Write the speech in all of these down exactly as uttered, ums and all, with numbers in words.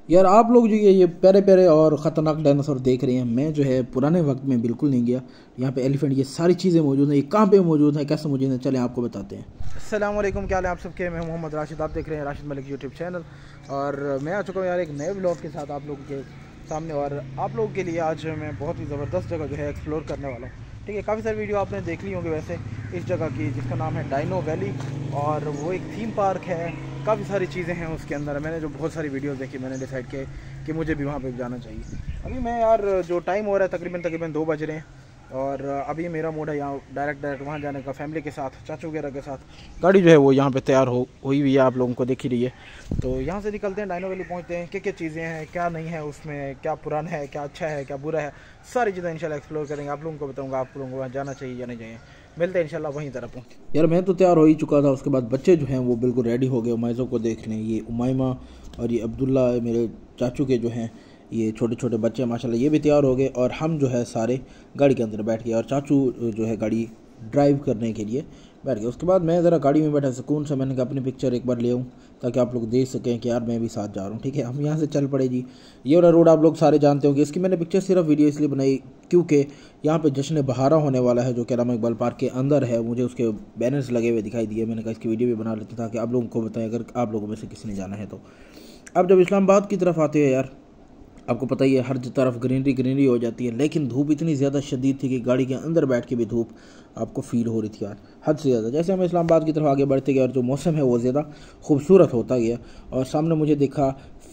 यार आप लोग जो ये ये प्यारे प्यारे और ख़तरनाक डायनासोर देख रहे हैं, मैं जो है पुराने वक्त में बिल्कुल नहीं गया। यहाँ पे एलिफेंट ये सारी चीज़ें मौजूद हैं। ये कहाँ पे मौजूद है, कैसे मौजूद है, चलें आपको बताते हैं। अस्सलाम वालेकुम, क्या हाल है आप सबके। मैं मोहम्मद राशिद, आप देख रहे हैं राशिद मलिक यूट्यूब चैनल। और मैं आ चुका हूँ यार एक नए ब्लॉग के साथ आप लोगों के सामने। और आप लोगों के लिए आज मैं बहुत ही ज़बरदस्त जगह जो है एक्सप्लोर करने वाला हूँ। ठीक है, काफ़ी सारी वीडियो आपने देख ली होंगी वैसे इस जगह की, जिसका नाम है डायनो वैली। और वो एक थीम पार्क है, काफ़ी सारी चीज़ें हैं उसके अंदर। मैंने जो बहुत सारी वीडियोस देखी, मैंने डिसाइड किया कि मुझे भी वहाँ पे जाना चाहिए। अभी मैं यार जो टाइम हो रहा है तकरीबन तकरीबन दो बज रहे हैं। और अभी मेरा मूड है यहाँ डायरेक्ट डायरेक्ट वहाँ जाने का, फैमिली के साथ, चाचू वगैरह के साथ। गाड़ी जो है वो यहाँ पे तैयार हो हुई हुई है, आप लोगों को दिख ही रही है। तो यहाँ से निकलते हैं, डायनो वैली पहुँचते हैं। क्या क्या चीज़ें हैं, क्या नहीं है उसमें, क्या पुराना है, क्या अच्छा है, क्या बुरा है, सारी चीज़ें इंशाल्लाह एक्सप्लोर करेंगे। आप लोगों को बताऊँगा आप लोगों को वहाँ जाना चाहिए या नहीं चाहिए। मिलते हैं इंशाल्लाह वहीं तरफ पहुँच। यार मैं तो तैयार हो ही चुका था। उसके बाद बच्चे जो हैं वो बिल्कुल रेडी हो गए उमाइज़ों को देखने। ये उमाइमा और ये अब्दुल्ला मेरे चाचू के जो हैं ये छोटे छोटे बच्चे माशाल्लाह, ये भी तैयार हो गए। और हम जो है सारे गाड़ी के अंदर बैठ गए और चाचू जो है गाड़ी ड्राइव करने के लिए बैठ गए। उसके बाद मैं ज़रा गाड़ी में बैठा सुकून से, मैंने कहा अपनी पिक्चर एक बार ले आऊँ ताकि आप लोग देख सकें कि यार मैं भी साथ जा रहा हूँ। ठीक है, हम यहाँ से चल पड़े जी। ये वाला रोड आप लोग सारे जानते होंगे। इसकी मैंने पिक्चर सिर्फ वीडियो इसलिए बनाई क्योंकि यहाँ पे जश्न बहारा होने वाला है जो कि अल्लामा इकबाल पार्क के अंदर है। मुझे उसके बैनर्स लगे हुए दिखाई दिए, मैंने कहा इसकी वीडियो भी बना लेते ताकि आप लोगों को बताएं अगर आप लोगों में से किसी ने जाना है तो। अब जब इस्लामाबाद की तरफ आते हैं यार, आपको पता ही है हर तरफ ग्रीनरी ग्रीनरी हो जाती है, लेकिन धूप इतनी ज़्यादा शदीद थी कि गाड़ी के अंदर बैठ के भी धूप आपको फील हो रही थी यार, हद से ज़्यादा। जैसे हम इस्लामाबाद की तरफ आगे बढ़ते गए और जो मौसम है वो ज़्यादा खूबसूरत होता गया। और सामने मुझे देखा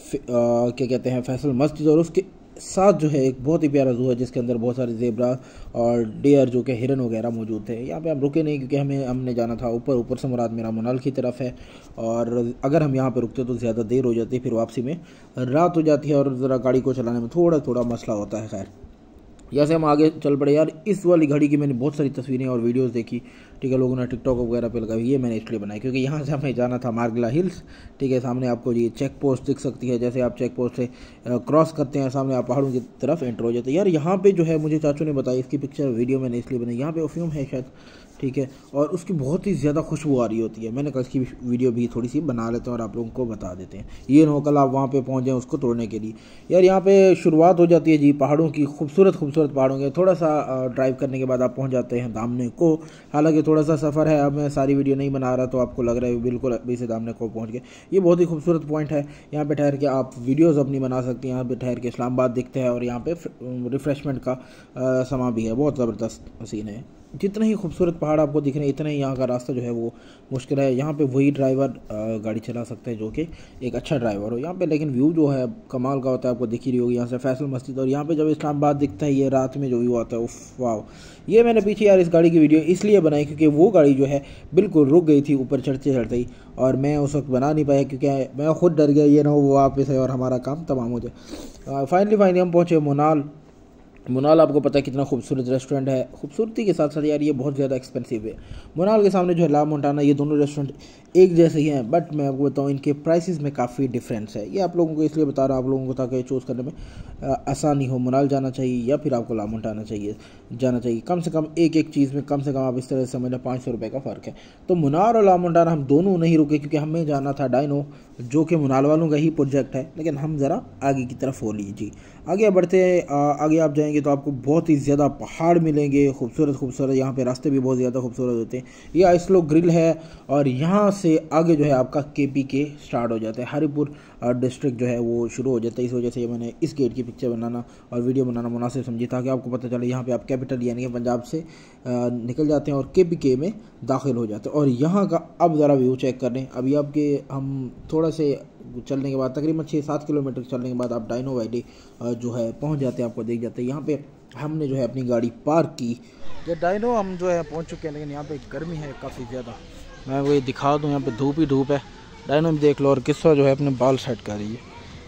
क्या कहते हैं फैसल मस्जिद, और उसके साथ जो है एक बहुत ही प्यारा जू है जिसके अंदर बहुत सारे ज़ेबरा और डेयर जो कि हिरन वगैरह मौजूद थे। यहाँ पे हम रुके नहीं क्योंकि हमें हमने जाना था ऊपर। ऊपर से मुराद मेरा मुनाल की तरफ है, और अगर हम यहाँ पे रुकते तो ज़्यादा देर हो जाती, फिर वापसी में रात हो जाती है और ज़रा गाड़ी को चलाने में थोड़ा थोड़ा मसला होता है। खैर जैसे हम आगे चल पड़े यार, इस वाली घड़ी की मैंने बहुत सारी तस्वीरें और वीडियोस देखी। ठीक है, लोगों ने टिकटॉक वगैरह पे लगाई। ये मैंने इसलिए बनाई क्योंकि यहाँ से हमें जाना था मार्गला हिल्स। ठीक है, सामने आपको ये चेक पोस्ट दिख सकती है। जैसे आप चेक पोस्ट से क्रॉस करते हैं, सामने आप पहाड़ों की तरफ एंटर हो जाते हैं। यार यहाँ पे जो है मुझे चाचू ने बताया, इसकी पिक्चर वीडियो मैंने इसलिए बनाई, यहाँ पे अफ्यूम है शायद। ठीक है, और उसकी बहुत ही ज़्यादा खुशबू आ रही होती है। मैंने कहा इसकी वीडियो भी थोड़ी सी बना लेते हैं और आप लोगों को बता देते हैं। ये ना कल आप वहाँ पे पहुँच जाएँ उसको तोड़ने के लिए। यार यहाँ पे शुरुआत हो जाती है जी पहाड़ों की, खूबसूरत खूबसूरत पहाड़ों के। थोड़ा सा ड्राइव करने के बाद आप पहुँच जाते हैं दामने को। हालांकि थोड़ा सा सफ़र है, अब मैं सारी वीडियो नहीं बना रहा तो आपको लग रहा है बिल्कुल अभी से दामने को पहुँच गए। ये बहुत ही खूबसूरत पॉइंट है। यहाँ पे ठहर के आप वीडियोज़ अपनी बना सकते हैं। यहाँ पे ठहर के इस्लामाबाद दिखते हैं और यहाँ पे रिफ़्रेशमेंट का समा भी है। बहुत ज़बरदस्त सीन है। जितने ही खूबसूरत पहाड़ आपको दिख रहे हैं इतना ही यहाँ का रास्ता जो है वो मुश्किल है। यहाँ पे वही ड्राइवर गाड़ी चला सकता है जो कि एक अच्छा ड्राइवर हो यहाँ पे। लेकिन व्यू जो है कमाल का होता है, आपको दिख ही रही होगी यहाँ से फैसल मस्जिद। और यहाँ पे जब इस्लामाबाद दिखता है ये रात में जो व्यू आता है, उफ वाह। ये मैंने पीछे यार इस गाड़ी की वीडियो इसलिए बनाई क्योंकि वो गाड़ी जो है बिल्कुल रुक गई थी ऊपर चढ़ते चढ़ते ही, और मैं उस वक्त बना नहीं पाया क्योंकि मैं खुद डर गया ये ना वो वापस है और हमारा काम तमाम हो जाए। फाइनली फाइनली हम पहुँचे मुनाल। मुनाल आपको पता है कितना खूबसूरत रेस्टोरेंट है। खूबसूरती के साथ साथ यार ये बहुत ज़्यादा एक्सपेंसिव है। मुनाल के सामने जो है ला मोंटाना, ये दोनों रेस्टोरेंट एक जैसे ही हैं, बट मैं आपको बताऊँ इनके प्राइसेस में काफ़ी डिफरेंस है। ये आप लोगों को इसलिए बता रहा हूँ आप लोगों को ताकि चूज़ करने में आसानी हो। मुनाल जाना चाहिए या फिर आपको ला मोंटाना चाहिए जाना चाहिए। कम से कम एक एक चीज़ में कम से कम आप इस तरह से समझना पाँच सौ रुपये का फ़र्क है। तो मुनार और ला मोंटाना हम दोनों नहीं रुके क्योंकि हमें जाना था डायनो, जो कि मुनाल वालों का ही प्रोजेक्ट है। लेकिन हम ज़रा आगे की तरफ हो लीजिए। आगे बढ़ते आगे आप जाएंगे तो आपको बहुत ही ज़्यादा पहाड़ मिलेंगे, खूबसूरत खूबसूरत। यहाँ पे रास्ते भी बहुत ज़्यादा खूबसूरत होते हैं। ये आइसलो ग्रिल है और यहाँ से आगे जो है आपका के पी के स्टार्ट हो जाता है। हरिपुर डिस्ट्रिक्ट जो है वो शुरू हो जाता है। इस वजह से मैंने इस गेट की पिक्चर बनाना और वीडियो बनाना मुनासिब समझी ताकि आपको पता चले। यहाँ पे आप कैपिटल यानी कि पंजाब से निकल जाते हैं और के पी के में दाखिल हो जाते हैं। और यहाँ का अब ज़रा व्यू चेक कर लें। अभी आपके हम थोड़ा से चलने के बाद तकरीबन छः सात किलोमीटर चलने के बाद आप डायनो वैली जो है पहुँच जाते हैं, आपको देख जाते हैं। यहाँ पे हमने जो है अपनी गाड़ी पार्क की। ये डायनो हम जो है पहुँच चुके हैं, लेकिन यहाँ पे गर्मी है काफ़ी ज़्यादा। मैं वही दिखा दूँ, यहाँ पे धूप ही धूप है। डायनो में देख लो। और किस्सा जो है अपने बाल सेट कर रही है।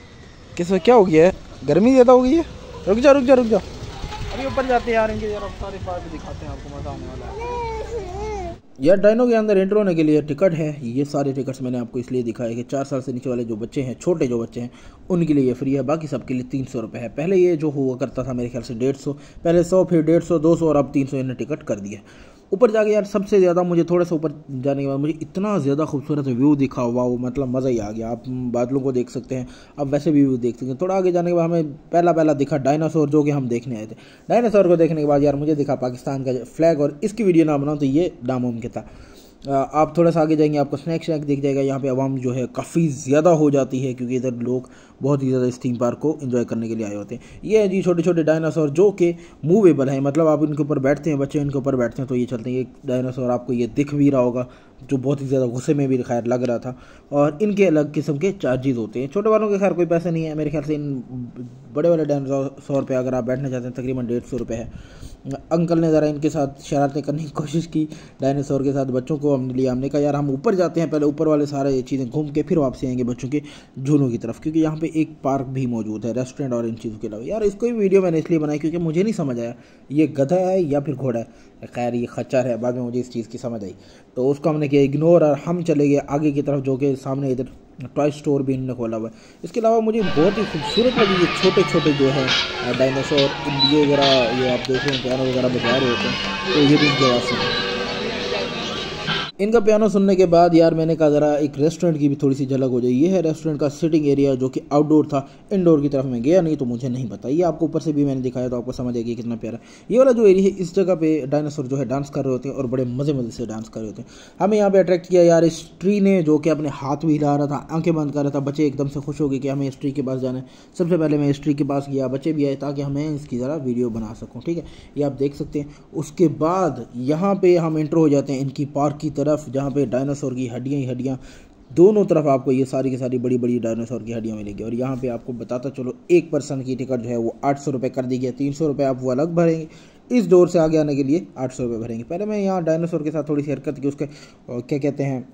किस्सा क्या हो गया है, गर्मी ज़्यादा हो गई है। रुक जा रुक जा रुक जा अभी ऊपर जाते हैं यार, इनके यार सारे पार्क दिखाते हैं आपको, मज़ा आने वाला है। यार डायनो के अंदर एंटर होने के लिए टिकट है। ये सारे टिकट्स मैंने आपको इसलिए दिखाया कि चार साल से नीचे वाले जो बच्चे हैं, छोटे जो बच्चे हैं, उनके लिए ये फ्री है। बाकी सबके लिए तीन सौ रुपये है। पहले ये जो हुआ करता था मेरे ख्याल से डेढ़ सौ, पहले सौ, फिर डेढ़ सौ, दो सौ और अब तीन सौ इन्हें टिकट कर दिया। ऊपर जाके यार सबसे ज़्यादा मुझे थोड़ा सा ऊपर जाने के बाद मुझे इतना ज़्यादा खूबसूरत व्यू दिखा, वाह मतलब मज़ा ही आ गया। आप बादलों को देख सकते हैं, अब वैसे भी व्यू देख सकते हैं। थोड़ा आगे जाने के बाद हमें पहला पहला दिखा डायनासोर, जो कि हम देखने आए थे। डायनासोर को देखने के बाद यार मुझे दिखा पाकिस्तान का फ्लैग, और इसकी वीडियो ना बनाऊँ तो ये नामुमकिन था। आप थोड़ा सा आगे जाएंगे आपको स्नैक शैक दिख जाएगा। यहाँ पे आवाम जो है काफ़ी ज़्यादा हो जाती है, क्योंकि इधर लोग बहुत ही ज़्यादा इस थीम पार्क को एंजॉय करने के लिए आए होते हैं। ये है जी छोटे छोटे डायनासोर जो कि मूवेबल हैं, मतलब आप इनके ऊपर बैठते हैं, बच्चे इनके ऊपर बैठते हैं तो ये चलते हैं। एक डायनासोर आपको ये दिख भी रहा होगा जो बहुत ही ज़्यादा गुस्से में भी खैर लग रहा था, और इनके अलग किस्म के चार्जेस होते हैं। छोटे वालों के खैर कोई पैसे नहीं है मेरे ख्याल से। इन बड़े वाले डायनासोर पे अगर आप बैठना चाहते हैं तकरीबन डेढ़ सौ रुपये है। अंकल ने ज़रा इनके साथ शरारतें करने की कोशिश की डायनासोर के साथ, बच्चों को हमने लिया। हमने कहा यार हम ऊपर जाते हैं, पहले ऊपर वाले सारे ये चीज़ें घूम के फिर वापसी आएंगे बच्चों के झूलों की तरफ, क्योंकि यहाँ पे एक पार्क भी मौजूद है, रेस्टोरेंट और इन चीज़ों के अलावा। यार इसको भी वीडियो मैंने इसलिए बनाई क्योंकि मुझे नहीं समझ आया ये गधा है या फिर घोड़ा है। खैर ये खच्चर है, बाद में मुझे इस चीज़ की समझ आई तो उसको हमने किया इग्नोर, और हम चले गए आगे की तरफ, जो कि सामने इधर टॉय स्टोर भी इन्होंने खोला हुआ है। इसके अलावा मुझे बहुत ही खूबसूरत लगी ये छोटे छोटे जो है डायनासोर, ये वगैरह ये आप देख रहे हैं पियानो वगैरह बजा रहे होते हैं, तो ये भी इनके आवाज़ सुने। इनका पियानो सुनने के बाद यार मैंने कहा ज़रा एक रेस्टोरेंट की भी थोड़ी सी झलक हो जाए। ये है रेस्टोरेंट का सिटिंग एरिया, जो कि आउटडोर था, इंडोर की तरफ में गया नहीं तो मुझे नहीं पता। ये आपको ऊपर से भी मैंने दिखाया तो आपको समझ आएगी कितना प्यारा ये वाला जो एरिया है। इस जगह पे डायनासोर जो है डांस कर रहे होते हैं और बड़े मज़े मज़े से डांस कर रहे होते हैं। हमें यहाँ पे अट्रैक्ट किया यार इस ट्री ने, जो कि अपने हाथ भी हिला रहा था, आंखें बंद कर रहा था। बच्चे एकदम से खुश हो गए कि हमें इस ट्री के पास जाना है। सबसे पहले मैं इस ट्री के पास गया, बच्चे भी आए ताकि हमें इसकी ज़रा वीडियो बना सकूँ, ठीक है, ये आप देख सकते हैं। उसके बाद यहाँ पे हम एंटर हो जाते हैं इनकी पार्क की तरफ, जहाँ पे डायनासोर की हड्डियाँ ही हड्डियाँ, दोनों तरफ आपको ये सारी की सारी बड़ी बड़ी डायनासोर की हड्डियाँ मिलेंगी। और यहाँ पे आपको बताता चलो एक पर्सन की टिकट जो है वो आठ सौ रुपये कर दी गई है। तीन सौ रुपये आप वो अलग भरेंगे, इस डोर से आगे आने के लिए आठ सौ रुपये भरेंगे। पहले मैं यहाँ डायनासोर के साथ थोड़ी सी हरकत की, उसके क्या कहते हैं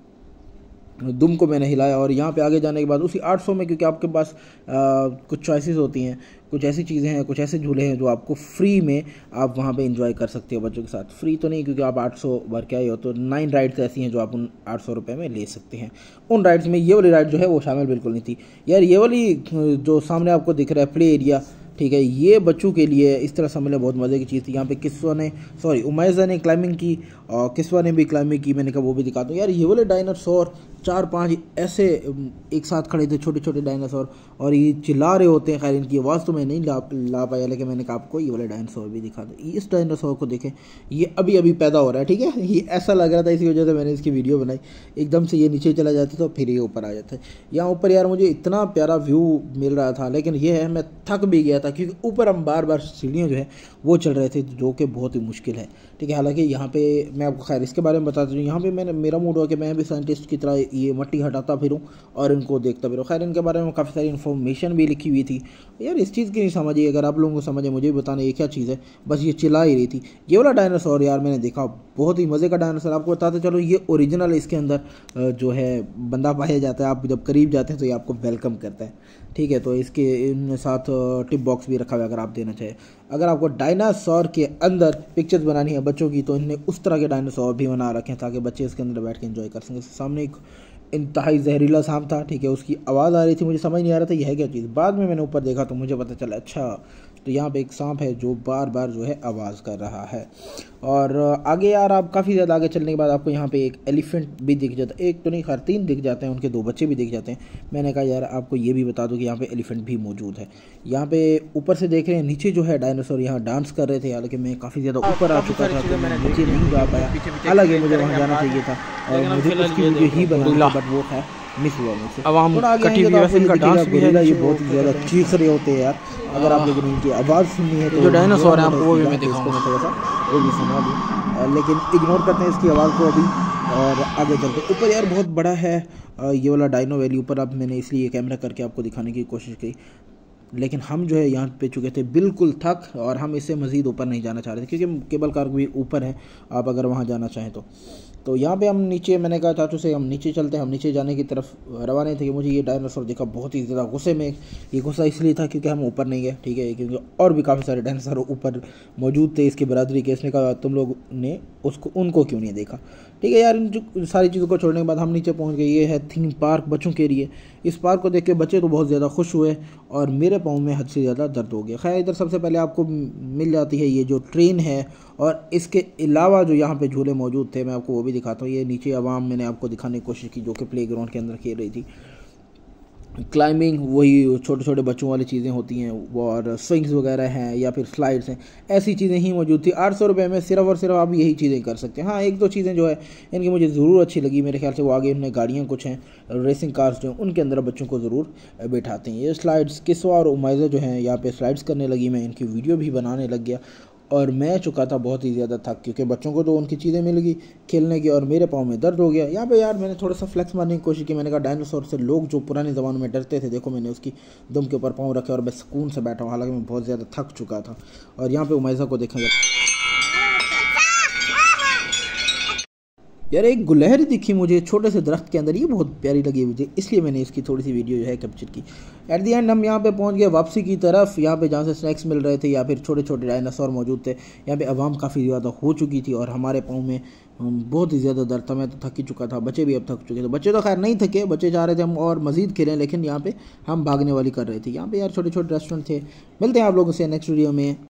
दुम को मैंने हिलाया, और यहाँ पे आगे जाने के बाद उसी आठ सौ में, क्योंकि आपके पास आ, कुछ चॉइसेस होती हैं, कुछ ऐसी चीज़ें हैं, कुछ ऐसे झूले हैं जो आपको फ्री में आप वहाँ पे एंजॉय कर सकते हो बच्चों के साथ। फ्री तो नहीं क्योंकि आप आठ सौ भर के आए हो, तो नाइन राइड्स ऐसी हैं जो आप उन आठ सौ रुपये में ले सकते हैं। उन राइड्स में ये वाली राइड जो है वो शामिल बिल्कुल नहीं थी यार। ये वाली जो सामने आपको दिख रहा है प्ले एरिया, ठीक है, ये बच्चों के लिए इस तरह समझ लें बहुत मज़े की चीज़ थी। यहाँ पे किस्वा ने सॉरी उमैज़ा ने क्लाइंबिंग की और किस्वा ने भी क्लाइंबिंग की। मैंने कहा वो भी दिखा दूँ यार। ये वाले डायनासोर चार पांच ऐसे एक साथ खड़े थे, छोटे छोटे डायनासोर, और ये चिल्ला रहे होते हैं। खैर इनकी आवाज़ तो मैं नहीं ला ला पाया, लेकिन मैंने कहा आपको ये वाले डायनासोर भी दिखा दो। इस डायनासोर को देखें, ये अभी अभी पैदा हो रहा है, ठीक है, ये ऐसा लग रहा था, इसी वजह से मैंने इसकी वीडियो बनाई। एकदम से ये नीचे चला जाता तो फिर ये ऊपर आ जाता है। यहाँ ऊपर यार मुझे इतना प्यारा व्यू मिल रहा था, लेकिन ये है मैं थक भी गया था, क्योंकि ऊपर हम बार बार सीढ़ियाँ जो है वो चल रहे थे, जो कि बहुत ही मुश्किल है, ठीक है। हालांकि यहाँ पे मैं आपको खैर इसके बारे में बताता हूँ। यहाँ पे मैंने मेरा मूड हुआ कि मैं भी साइंटिस्ट की तरह ये मट्टी हटाता फिरूँ और इनको देखता फिरूँ। खैर इनके बारे में काफ़ी सारी इन्फॉर्मेशन भी लिखी हुई थी यार। इस चीज़ की नहीं समझी, अगर आप लोगों को समझे मुझे भी बताना ये क्या चीज़ है। बस ये चिल्ला ही रही थी। ये वाला डायनासोर यार मैंने देखा, बहुत ही मज़े का डायनासोर। आपको बताते चलो ये ओरिजिनल, इसके अंदर जो है बंदा पाया जाता है। आप जब करीब जाते हैं तो ये आपको वेलकम करता है, ठीक है। तो इसके इन साथ टिप बॉक्स भी रखा हुआ है अगर आप देना चाहें। अगर आपको डायनासोर के अंदर पिक्चर्स बनानी है बच्चों की, तो इन्हें उस तरह के डायनासोर भी बना रखे हैं ताकि बच्चे इसके अंदर बैठ के एंजॉय कर सकें। सामने एक इंतहाई जहरीला सांप था, ठीक है, उसकी आवाज़ आ रही थी, मुझे समझ नहीं आ रहा था यह है क्या चीज़। बाद में मैंने ऊपर देखा तो मुझे पता चला अच्छा तो यहाँ पे एक सांप है जो बार बार जो है आवाज़ कर रहा है। और आगे यार आप काफ़ी ज़्यादा आगे चलने के बाद आपको यहाँ पे एक एलिफेंट भी दिख जाता है, एक तो नहीं खैर तीन दिख जाते हैं, उनके दो बच्चे भी दिख जाते हैं। मैंने कहा यार आपको ये भी बता दूँ कि यहाँ पे एलिफेंट भी मौजूद है। यहाँ पे ऊपर से देख रहे हैं नीचे जो है डायनासोर यहाँ डांस कर रहे थे, हालांकि मैं काफ़ी ज़्यादा ऊपर आ चुका था तो मैं नीचे नहीं जा पाया। हालांकि मुझे वहाँ जाना चाहिए था और मुझे उसकी वीडियो ही बनाना, बट वो है मिस हुआ मुझसे। अवाम कटी हुई वैसे इनका डांस भी है, ये बहुत ही ज़्यादा चीख रहे होते हैं यार। अगर आप लोगों ने इनकी आवाज़ सुननी है तो जो डायनासोर है आपको वो भी मैं दिखाऊंगा, थोड़ा सा वो भी सुना दी, लेकिन इग्नोर करते हैं इसकी आवाज़ को अभी और आगे चलते। ऊपर यार बहुत बड़ा है ये वाला डायनो वैली। ऊपर अब मैंने इसलिए कैमरा करके आपको दिखाने की कोशिश की, लेकिन हम जो है यहाँ पे चुके थे बिल्कुल थक, और हम इससे मज़ीद ऊपर नहीं जाना चाह रहे थे क्योंकि केबल कार भी ऊपर है आप अगर वहाँ जाना चाहें तो। तो यहाँ पे हम नीचे, मैंने कहा चाचू से हम नीचे चलते हैं। हम नीचे जाने की तरफ रवाना थे कि मुझे ये डायनासोर देखा बहुत ही ज़्यादा गुस्से में। ये गुस्सा इसलिए था क्योंकि हम ऊपर नहीं गए, ठीक है, क्योंकि और भी काफ़ी सारे डायनासोर ऊपर मौजूद थे इसकी बरादरी के। इसने कहा तुम लोग ने उसको उनको क्यों नहीं देखा, ठीक है यार, इन जो सारी चीज़ों को छोड़ने के बाद हम नीचे पहुंच गए। ये है थीम पार्क बच्चों के लिए। इस पार्क को देख के बच्चे तो बहुत ज़्यादा खुश हुए और मेरे पाँव में हद से ज़्यादा दर्द हो गया। खैर, इधर सबसे पहले आपको मिल जाती है ये जो ट्रेन है, और इसके अलावा जो यहाँ पे झूले मौजूद थे मैं आपको वो भी दिखाता हूँ। ये नीचे आवाम मैंने आपको दिखाने की कोशिश की जो कि प्ले ग्राउंड के अंदर खेल रही थी। क्लाइंबिंग वही छोटे छोटे बच्चों वाली चीज़ें होती हैं, और स्विंग्स वगैरह हैं या फिर स्लाइड्स हैं, ऐसी चीज़ें ही मौजूद थी। आठ सौ रुपये में सिर्फ और सिर्फ आप यही चीज़ें कर सकते हैं। हाँ, एक दो चीज़ें जो है इनकी मुझे ज़रूर अच्छी लगी। मेरे ख्याल से वो आगे उन्हें गाड़ियाँ कुछ हैं, रेसिंग कार्स जो हैं उनके अंदर बच्चों को ज़रूर बैठाते हैं। ये स्लाइड्स किस्वा और उमाइज़ा जो हैं यहाँ पर स्लाइड्स करने लगी। मैं इनकी वीडियो भी बनाने लग गया और मैं चुका था बहुत ही ज़्यादा थक, क्योंकि बच्चों को तो उनकी चीज़ें मिल गई खेलने की और मेरे पाँव में दर्द हो गया। यहाँ पे यार मैंने थोड़ा सा फ्लेक्स मारने की कोशिश की। मैंने कहा डायनासोर से लोग जो पुराने ज़माने में डरते थे, देखो मैंने उसकी दुम के ऊपर पाँव रखे और मैं सुकून से बैठा हूँ, हालांकि मैं बहुत ज़्यादा थक चुका था। और यहाँ पे उमैज़ा को देखा जाए यार, एक गुलहरी दिखी मुझे छोटे से दरख्त के अंदर, ये बहुत प्यारी लगी मुझे, इसलिए मैंने इसकी थोड़ी सी वीडियो जो है कैप्चर की। एट दी एंड हम यहाँ पे पहुँच गए वापसी की तरफ, यहाँ पे जहाँ से स्नैक्स मिल रहे थे या फिर छोटे छोटे डायनासोर मौजूद थे। यहाँ पे आवाम काफ़ी ज़्यादा हो चुकी थी और हमारे पाँव में बहुत ही ज़्यादा दर्द था। मैं तो थक ही चुका था, बच्चे भी अब थक चुके थे। बच्चे तो खैर नहीं थके, बच्चे चाह रहे थे हम और मज़ीद खेलें, लेकिन यहाँ पे हम भागने वाली कर रहे थे। यहाँ पे यार छोटे छोटे रेस्टोरेंट थे। मिलते हैं आप लोगों से नेक्स्ट वीडियो में।